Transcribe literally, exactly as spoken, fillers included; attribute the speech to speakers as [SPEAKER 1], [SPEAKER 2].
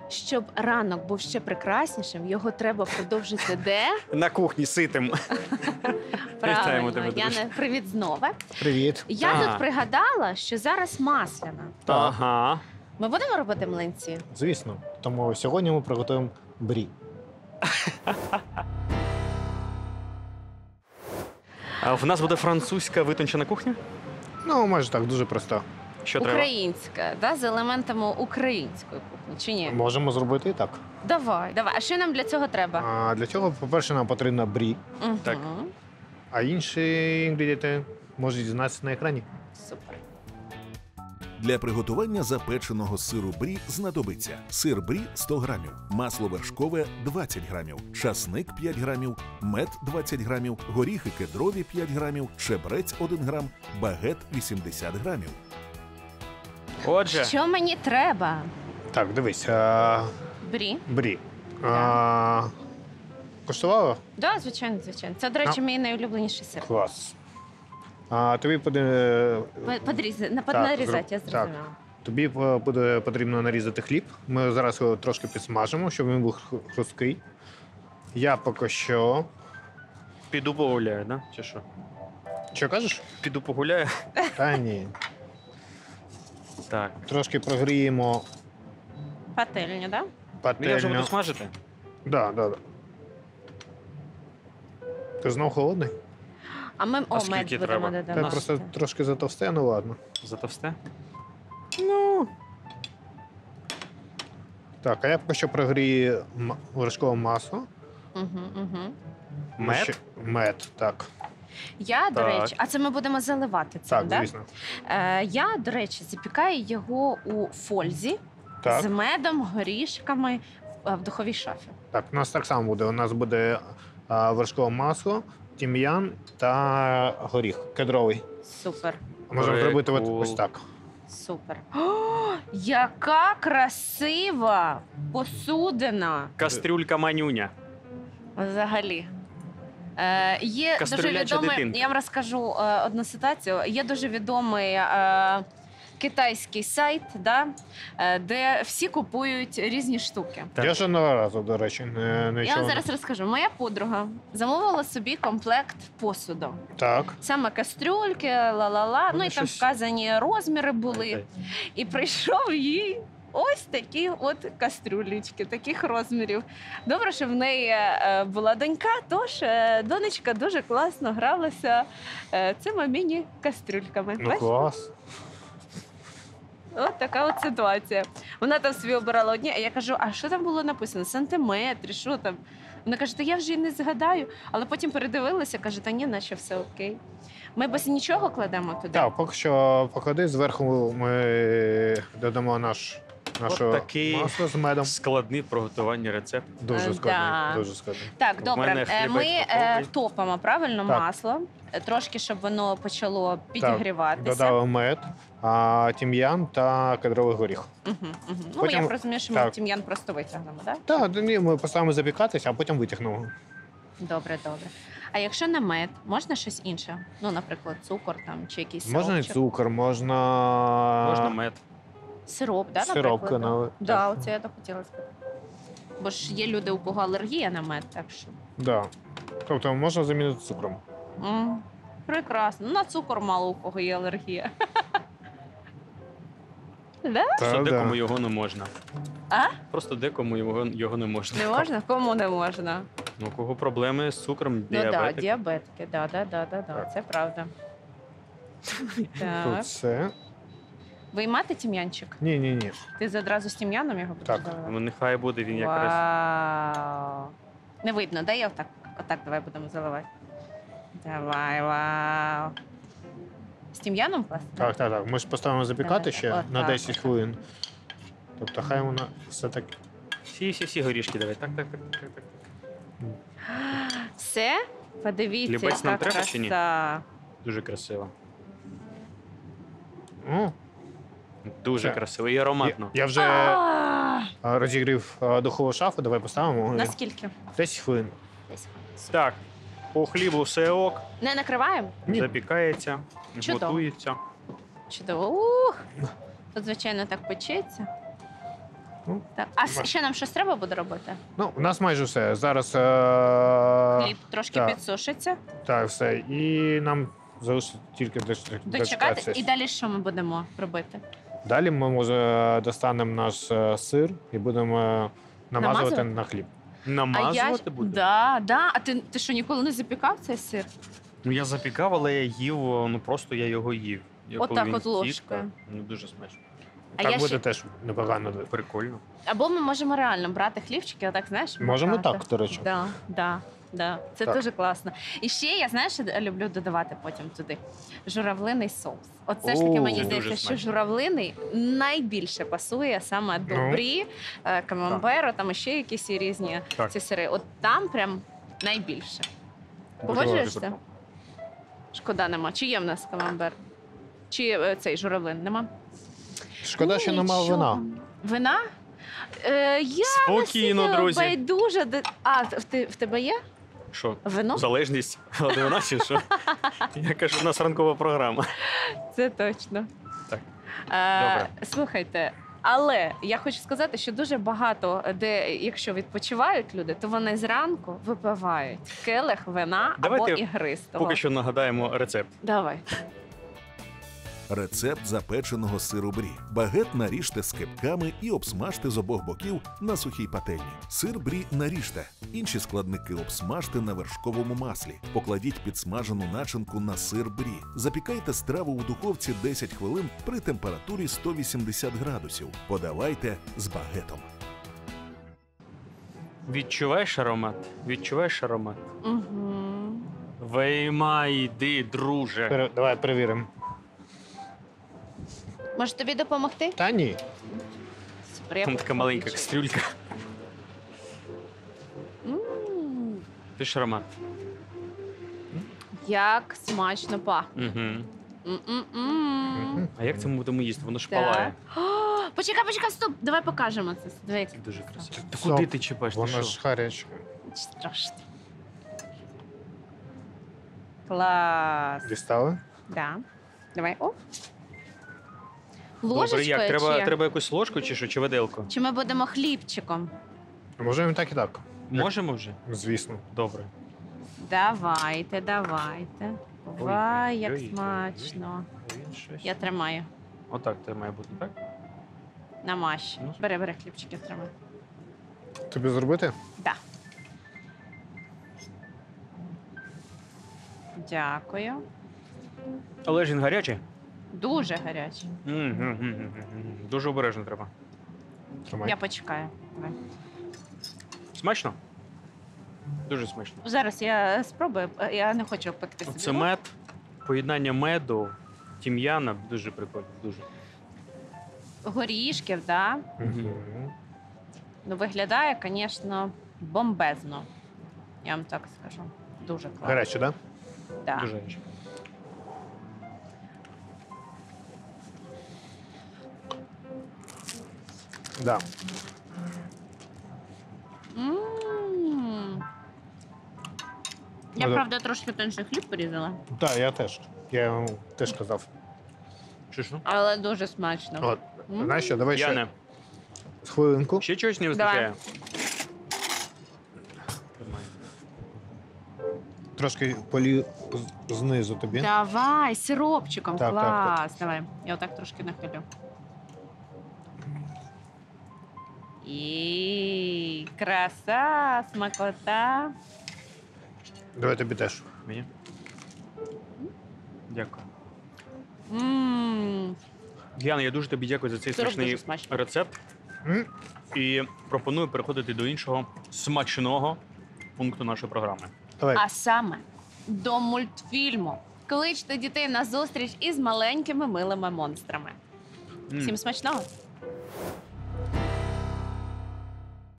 [SPEAKER 1] щоб ранок був ще прекраснішим, його треба продовжити де?
[SPEAKER 2] На кухні ситим.
[SPEAKER 1] Правильно,
[SPEAKER 2] тебе,
[SPEAKER 1] я
[SPEAKER 2] друже.
[SPEAKER 1] не привіт знову.
[SPEAKER 3] Привіт.
[SPEAKER 1] Я
[SPEAKER 2] А.
[SPEAKER 1] тут пригадала, що зараз масляна.
[SPEAKER 2] Ага.
[SPEAKER 1] Ми будемо робити млинці?
[SPEAKER 3] Звісно. Тому сьогодні ми приготуємо брі.
[SPEAKER 2] А в нас буде французька витончена кухня?
[SPEAKER 3] Ну, майже так, дуже просто.
[SPEAKER 2] Що треба?
[SPEAKER 1] Українська, да, з елементами української кухні, чи ні?
[SPEAKER 3] Можемо зробити і так.
[SPEAKER 1] Давай, давай. А що нам для цього треба?
[SPEAKER 3] А для цього, по-перше, нам потрібна брі,
[SPEAKER 1] Мгм.
[SPEAKER 2] Так.
[SPEAKER 3] а інші інгредієнти можуть дізнатися на екрані.
[SPEAKER 1] Супер.
[SPEAKER 4] Для приготування запеченого сиру брі знадобиться сир брі сто грамів, масло вершкове двадцять грамів, часник п'ять грамів, мед двадцять грамів, горіхи кедрові п'ять грамів, чебрець один грам, багет вісімдесят грамів.
[SPEAKER 2] Отже,
[SPEAKER 1] Що мені треба?
[SPEAKER 3] Так, дивись. А,
[SPEAKER 1] Брі.
[SPEAKER 3] брі. А, коштувала?
[SPEAKER 1] Да, звичайно, звичайно. Це, до речі, мій найулюбленіший сир.
[SPEAKER 3] Клас. А тобі буде,
[SPEAKER 1] Подрізати, на
[SPEAKER 3] Так,
[SPEAKER 1] нарізати, я
[SPEAKER 3] зроб-
[SPEAKER 1] зрозуміла.
[SPEAKER 3] тобі е, буде потрібно нарізати хліб. Ми зараз його трошки підсмажимо, щоб він був хру- хрусткий. Я поки що.
[SPEAKER 2] піду погуляю, да? Чи що?
[SPEAKER 3] Що кажеш?
[SPEAKER 2] Піду погуляю.
[SPEAKER 3] Та ні.
[SPEAKER 2] Так.
[SPEAKER 3] Трошки прогріємо
[SPEAKER 1] Пательня, да?
[SPEAKER 2] Ну, я вже буду
[SPEAKER 3] пательню.
[SPEAKER 2] смажити.
[SPEAKER 3] Да, да, да. Ти знов холодний?
[SPEAKER 1] А ми о,
[SPEAKER 2] скільки
[SPEAKER 1] мед будемо
[SPEAKER 2] треба?
[SPEAKER 3] Та
[SPEAKER 1] додавати.
[SPEAKER 3] просто трошки затовсте, ну ладно.
[SPEAKER 2] Затовсте?
[SPEAKER 3] Ну. Так, а я поки що прогрію м- вершкове масло.
[SPEAKER 1] Угу, угу.
[SPEAKER 2] Мед?
[SPEAKER 3] Ще- Мед, так.
[SPEAKER 1] Я, до
[SPEAKER 2] Так.
[SPEAKER 1] речі, а це ми будемо заливати цим,
[SPEAKER 3] Так,
[SPEAKER 1] да?
[SPEAKER 3] звісно.
[SPEAKER 1] Е, я, до речі, запікаю його у фользі
[SPEAKER 3] Так,
[SPEAKER 1] з медом, горішками в, в духовій шафі.
[SPEAKER 3] так, у нас так само буде. У нас буде а, вершкове масло, тім'ян та горіх кедровий.
[SPEAKER 1] Супер,
[SPEAKER 3] Можемо зробити от,
[SPEAKER 2] Прикол.
[SPEAKER 3] ось так.
[SPEAKER 1] супер. О, яка красива посудина!
[SPEAKER 2] Кастрюлька манюня.
[SPEAKER 1] Взагалі. Е, є дуже
[SPEAKER 2] Кастрюляча
[SPEAKER 1] відомий,
[SPEAKER 2] дитинка.
[SPEAKER 1] я вам розкажу е, одну ситуацію. Є дуже відомий е, китайський сайт, да, е, де всі купують різні штуки.
[SPEAKER 2] Так.
[SPEAKER 3] Я жодного разу, до речі, не, не
[SPEAKER 1] Я
[SPEAKER 3] чув.
[SPEAKER 1] вам зараз розкажу. Моя подруга замовила собі комплект посуду.
[SPEAKER 3] Так.
[SPEAKER 1] Саме кастрюльки, ла-ла-ла. Ну,
[SPEAKER 2] Ну,
[SPEAKER 1] і там
[SPEAKER 2] щось-
[SPEAKER 1] вказані розміри були. І прийшов їй ось такі от кастрюлечки, таких розмірів. Добре, що в неї е, була донька, тож е, донечка дуже класно гралася е, цими міні-кастрюльками.
[SPEAKER 3] Ну
[SPEAKER 1] Бачите?
[SPEAKER 3] клас.
[SPEAKER 1] От така от ситуація. Вона там собі обирала одні, а я кажу, а що там було написано? Сантиметри, що там? Вона каже, та я вже і не згадаю, але потім передивилася, каже, та ні, наче все окей. Ми без нічого кладемо туди.
[SPEAKER 3] Так, поки що поклади, зверху ми додамо наш, наше
[SPEAKER 2] От такий
[SPEAKER 3] масло з медом.
[SPEAKER 2] Складний в приготуванні рецепт.
[SPEAKER 3] Дуже
[SPEAKER 1] Е,
[SPEAKER 3] складний,
[SPEAKER 1] да.
[SPEAKER 3] дуже складний.
[SPEAKER 1] Так,
[SPEAKER 2] В
[SPEAKER 1] добре.
[SPEAKER 2] мене
[SPEAKER 1] Е,
[SPEAKER 2] хлібець
[SPEAKER 1] Ми е,
[SPEAKER 2] готовий.
[SPEAKER 1] топимо правильно
[SPEAKER 3] Так.
[SPEAKER 1] масло, е, трошки, щоб воно почало підігріватися.
[SPEAKER 3] Додали мед, а, тім'ян та кедровий горіх.
[SPEAKER 1] Угу, угу. Ну,
[SPEAKER 3] Потім-
[SPEAKER 1] я розумію, що ми
[SPEAKER 3] так.
[SPEAKER 1] тім'ян просто витягнемо, так?
[SPEAKER 3] Так, ні, ми поставимо запікатися, а потім витягнемо.
[SPEAKER 1] Добре, добре. А якщо не мед, можна щось інше? Ну, наприклад, цукор там чи якийсь
[SPEAKER 3] Можна і
[SPEAKER 1] сиропчик?
[SPEAKER 3] цукор, можна,
[SPEAKER 2] Можна мед.
[SPEAKER 1] Сироп, да,
[SPEAKER 3] Сиропки,
[SPEAKER 1] наприклад?
[SPEAKER 3] ну,
[SPEAKER 1] Да,
[SPEAKER 3] так.
[SPEAKER 1] оце я так хотіла сказати. Бо ж є люди, у кого алергія на мед, так що.
[SPEAKER 3] Да. Тобто можна замінити цукром.
[SPEAKER 1] М, Прекрасно. Ну, на цукор мало у кого є алергія. Да?
[SPEAKER 2] Просто
[SPEAKER 3] Та,
[SPEAKER 2] декому
[SPEAKER 3] да.
[SPEAKER 2] його не можна.
[SPEAKER 1] А?
[SPEAKER 2] Просто декому його, його не можна.
[SPEAKER 1] Не можна? Кому не можна?
[SPEAKER 2] Ну, у кого проблеми з цукром,
[SPEAKER 1] Ну так, да,
[SPEAKER 2] діабетик.
[SPEAKER 1] діабетики, да, да, да, да, да,
[SPEAKER 3] Так.
[SPEAKER 1] це правда. Так.
[SPEAKER 3] Тут все.
[SPEAKER 1] Виймати тім'янчик?
[SPEAKER 3] Ні, ні, ні.
[SPEAKER 1] Ти одразу з тім'яном його будеш
[SPEAKER 3] Так.
[SPEAKER 1] давати?
[SPEAKER 2] Ну, нехай буде він якраз.
[SPEAKER 1] Вау. Не видно, да? Я отак, отак давай будемо заливати. Давай, вау. З тім'яном класно?
[SPEAKER 3] Так, так, так. Ми ж поставимо запікати
[SPEAKER 1] Давай,
[SPEAKER 3] ще
[SPEAKER 1] так.
[SPEAKER 3] на
[SPEAKER 1] Отак,
[SPEAKER 3] десять
[SPEAKER 1] отак.
[SPEAKER 3] хвилин. Тобто хай вона все так.
[SPEAKER 2] Всі, всі, всі горішки давай. Так, так, так, так, так.
[SPEAKER 1] Все? Подивіться,
[SPEAKER 2] Хлібець нам
[SPEAKER 1] яка
[SPEAKER 2] треба чи ні?
[SPEAKER 1] краса.
[SPEAKER 2] Дуже красиво.
[SPEAKER 3] О,
[SPEAKER 2] Дуже
[SPEAKER 3] Так.
[SPEAKER 2] красиво і
[SPEAKER 3] я,
[SPEAKER 2] ароматно.
[SPEAKER 3] я вже
[SPEAKER 1] А,
[SPEAKER 3] а, розігрів а, духову шафу, давай поставимо.
[SPEAKER 1] Наскільки?
[SPEAKER 3] десять хвилин.
[SPEAKER 1] Десь.
[SPEAKER 2] Так, по хлібу все ок,
[SPEAKER 1] Не накриваємо?
[SPEAKER 3] Ні.
[SPEAKER 2] запікається,
[SPEAKER 1] Чудово.
[SPEAKER 2] готується.
[SPEAKER 1] Чудово. Ух. Тут, звичайно, так печеться.
[SPEAKER 3] Ну,
[SPEAKER 1] Так. А с- ще нам щось треба буде робити?
[SPEAKER 3] ну, у нас майже все. Зараз е-
[SPEAKER 1] Хліб трошки
[SPEAKER 3] так.
[SPEAKER 1] підсушиться,
[SPEAKER 3] так, все. І нам залишиться тільки доч-
[SPEAKER 1] дочекати.
[SPEAKER 3] дочекатися.
[SPEAKER 1] І далі що ми будемо робити?
[SPEAKER 3] Далі ми може достанемо наш е, сир і будемо е, намазувати
[SPEAKER 1] Намазувати?
[SPEAKER 3] на хліб.
[SPEAKER 1] А я
[SPEAKER 2] Намазувати
[SPEAKER 1] ж-
[SPEAKER 2] буде?
[SPEAKER 1] Да, да. А ти, ти що, ніколи не запікав цей сир?
[SPEAKER 2] Ну я запікав, але я їв, ну просто я його їв. Я
[SPEAKER 1] От
[SPEAKER 2] коли
[SPEAKER 1] так
[SPEAKER 2] він
[SPEAKER 1] от
[SPEAKER 2] втік,
[SPEAKER 1] ложкою.
[SPEAKER 2] так, Ну дуже смачно.
[SPEAKER 1] А
[SPEAKER 3] так
[SPEAKER 1] я
[SPEAKER 3] буде
[SPEAKER 1] ще-
[SPEAKER 3] теж непогано.
[SPEAKER 2] Прикольно.
[SPEAKER 1] Або ми можемо реально брати хлібчики, отак, знаєш,
[SPEAKER 3] Можемо
[SPEAKER 1] макати.
[SPEAKER 3] так, до речі.
[SPEAKER 1] Да, да, да. Це
[SPEAKER 3] Так.
[SPEAKER 1] дуже класно. І ще я, знаєш, що люблю додавати потім туди журавлиний соус. От все ж таки
[SPEAKER 3] О,
[SPEAKER 1] мені
[SPEAKER 2] це
[SPEAKER 1] здається,
[SPEAKER 2] дуже
[SPEAKER 1] що
[SPEAKER 2] смачно.
[SPEAKER 1] журавлиний найбільше пасує саме до
[SPEAKER 3] Ну.
[SPEAKER 1] брі, е, камамберу, там ще якісь і різні
[SPEAKER 2] Так.
[SPEAKER 1] ці сири. От там прям найбільше.
[SPEAKER 2] Дуже
[SPEAKER 1] Погоджуєшся?
[SPEAKER 2] круто.
[SPEAKER 1] Шкода нема. Чи є в нас камамбер? Чи е, цей журавлин нема?
[SPEAKER 3] Шкода, що нема
[SPEAKER 1] Нічого.
[SPEAKER 3] вина.
[SPEAKER 1] Вина? Е, я
[SPEAKER 2] Спокійно,
[SPEAKER 1] настільки
[SPEAKER 2] друзі.
[SPEAKER 1] байдуже. до- А, в, ти, в тебе є
[SPEAKER 2] Що?
[SPEAKER 1] вино?
[SPEAKER 2] Залежність від вина чи що? Я кажу, у нас ранкова програма.
[SPEAKER 1] Це точно.
[SPEAKER 2] Так.
[SPEAKER 1] Е,
[SPEAKER 2] Добре.
[SPEAKER 1] Слухайте, але я хочу сказати, що дуже багато, де, якщо відпочивають люди, то вони зранку випивають келих вина
[SPEAKER 2] Давайте
[SPEAKER 1] або ігристого.
[SPEAKER 2] Поки що нагадаємо рецепт.
[SPEAKER 1] Давай.
[SPEAKER 4] Рецепт запеченого сиру брі. Багет наріжте скибками і обсмажте з обох боків на сухій пательні. Сир брі наріжте. Інші складники обсмажте на вершковому маслі. Покладіть підсмажену начинку на сир брі. Запікайте страву у духовці десять хвилин при температурі сто вісімдесят градусів. Подавайте з багетом.
[SPEAKER 2] Відчуваєш аромат? Відчуваєш аромат?
[SPEAKER 1] Угу.
[SPEAKER 2] Виймай, йди, друже.
[SPEAKER 3] Пере- Давай перевіримо.
[SPEAKER 1] Може тобі допомогти?
[SPEAKER 3] Та ні.
[SPEAKER 1] Супер, я
[SPEAKER 2] Там така маленька
[SPEAKER 1] покажу.
[SPEAKER 2] кастрюлька.
[SPEAKER 1] М,
[SPEAKER 2] Пиш аромат.
[SPEAKER 1] Як смачно пахне.
[SPEAKER 2] Угу.
[SPEAKER 1] М-м-м.
[SPEAKER 2] А як це ми будемо їсти? Воно ж
[SPEAKER 1] Так.
[SPEAKER 2] палає.
[SPEAKER 1] О, почекай, почекай, стоп. Давай покажемо це. Давай, як
[SPEAKER 2] Це дуже красиво. Та
[SPEAKER 3] Стоп.
[SPEAKER 2] куди ти чіпаєш? Ти
[SPEAKER 3] Воно
[SPEAKER 2] що?
[SPEAKER 3] ж гаряче.
[SPEAKER 1] страшно. Клас.
[SPEAKER 3] Дістали?
[SPEAKER 1] Да. Давай. О.
[SPEAKER 2] Добре,
[SPEAKER 1] Ложечкою
[SPEAKER 2] як? Треба,
[SPEAKER 1] чи...
[SPEAKER 2] треба якусь ложку чи що, чи виделку?
[SPEAKER 1] чи ми будемо хлібчиком?
[SPEAKER 3] Можемо і так і так.
[SPEAKER 2] Можемо вже?
[SPEAKER 3] Звісно.
[SPEAKER 2] Добре.
[SPEAKER 1] Давайте, давайте. Вай, як
[SPEAKER 2] ой,
[SPEAKER 1] смачно.
[SPEAKER 2] Він щось.
[SPEAKER 1] Я тримаю.
[SPEAKER 2] Отак це має бути, так?
[SPEAKER 1] Намащ.
[SPEAKER 2] Ну.
[SPEAKER 1] Бери, бери хлібчики, тримай.
[SPEAKER 3] Тобі зробити?
[SPEAKER 1] Да. Дякую.
[SPEAKER 2] Але ж він гарячий.
[SPEAKER 1] Дуже гарячий.
[SPEAKER 2] М-м-м-м-м. Дуже обережно треба.
[SPEAKER 3] Тримай.
[SPEAKER 1] Я почекаю. Давай.
[SPEAKER 2] Смачно? Дуже смачно.
[SPEAKER 1] Зараз я спробую. Я не хочу пекти собі.
[SPEAKER 2] Це мед, поєднання меду, тім'яна, дуже прикольно, дуже.
[SPEAKER 1] Горішків, да?
[SPEAKER 3] Мгм.
[SPEAKER 1] Ну, виглядає, звісно, бомбезно. Я вам так скажу. Дуже класно.
[SPEAKER 3] Гаряче, так?
[SPEAKER 1] Да.
[SPEAKER 2] Дуже гаряче.
[SPEAKER 3] Да.
[SPEAKER 1] М. Я,
[SPEAKER 3] Ну, да.
[SPEAKER 1] правда, трошки тонший хліб порізала,
[SPEAKER 3] Так, я теж. Я йому теж казав.
[SPEAKER 2] Чи що?
[SPEAKER 1] але дуже смачно.
[SPEAKER 3] От.
[SPEAKER 1] М.
[SPEAKER 3] Знаєш що, давай ще
[SPEAKER 2] Яне,
[SPEAKER 3] хвилинку.
[SPEAKER 2] ще чогось не
[SPEAKER 1] Давай.
[SPEAKER 2] вистачає? Тримай.
[SPEAKER 3] Трошки полі з- знизу тобі.
[SPEAKER 1] Давай, сиропчиком,
[SPEAKER 3] Так, так,
[SPEAKER 1] клас. Давай, я отак трошки нахилю. І краса, смакота.
[SPEAKER 3] Давай тобі теж.
[SPEAKER 2] Мені? Дякую.
[SPEAKER 1] М.
[SPEAKER 2] Яна, я дуже тобі дякую за цей
[SPEAKER 1] Сироп
[SPEAKER 2] смачний
[SPEAKER 1] дуже смачний.
[SPEAKER 2] рецепт.
[SPEAKER 3] М?
[SPEAKER 2] І пропоную переходити до іншого смачного пункту нашої програми.
[SPEAKER 3] Давай.
[SPEAKER 1] А саме до мультфільму. Кличте дітей на зустріч із маленькими милими монстрами.
[SPEAKER 2] М.
[SPEAKER 1] Всім смачного!